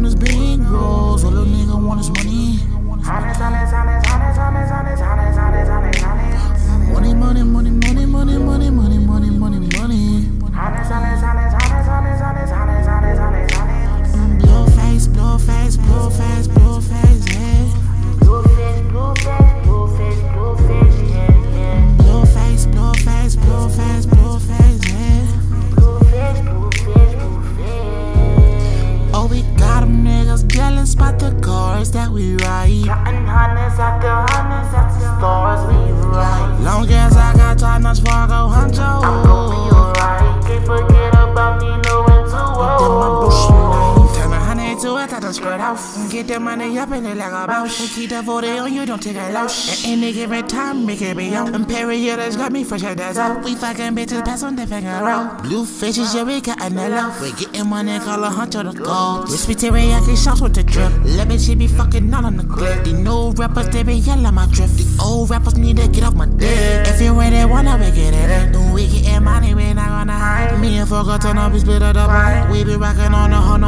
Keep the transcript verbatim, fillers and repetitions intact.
want is big rolls, all a nigga want is money. Honest, honest, honest, honest, honest, honest, honest, honest, honest, honest. Money, money, money, money, money, money, money, money, money, money. Honest, honest, honest, honest, honest, honest, honest, honest, honest, honest. Blue face, blue face, blue face, blue face, yeah. Blue face, blue face, blue face, blue face, yeah, yeah. Blue face, blue face, blue face, blue face, yeah. Blue face, blue face, blue face. Oh, we got them niggas jealous about the cars that we ride. Counting hundreds after hundreds after stars we ride. Long as I got time, that's why I go Honcho. I'm gon' be alright. Can't forget about me, knowing too well. Then my bullshit life. Turn a hundred to a thousand spread out. Get the money up and it like a bounce. And keep the forty on you, don't take a loss. And any given time, make it be on. And period has got me fresh as that's out. We fucking bitches pass on the finger out. Blue fishes, yeah, we got in the loaf. We getting money, call a Honcho the gold. This be teriyaki sauce with the drip. Let me she be fucking all on the clip. The new rappers, they be yelling my drift. The old rappers need to get off my dick. If you really wanna, we get it in. We getting money, we not gonna hide. Me and Fogo turn up, we split it up. We be rocking on the Honcho.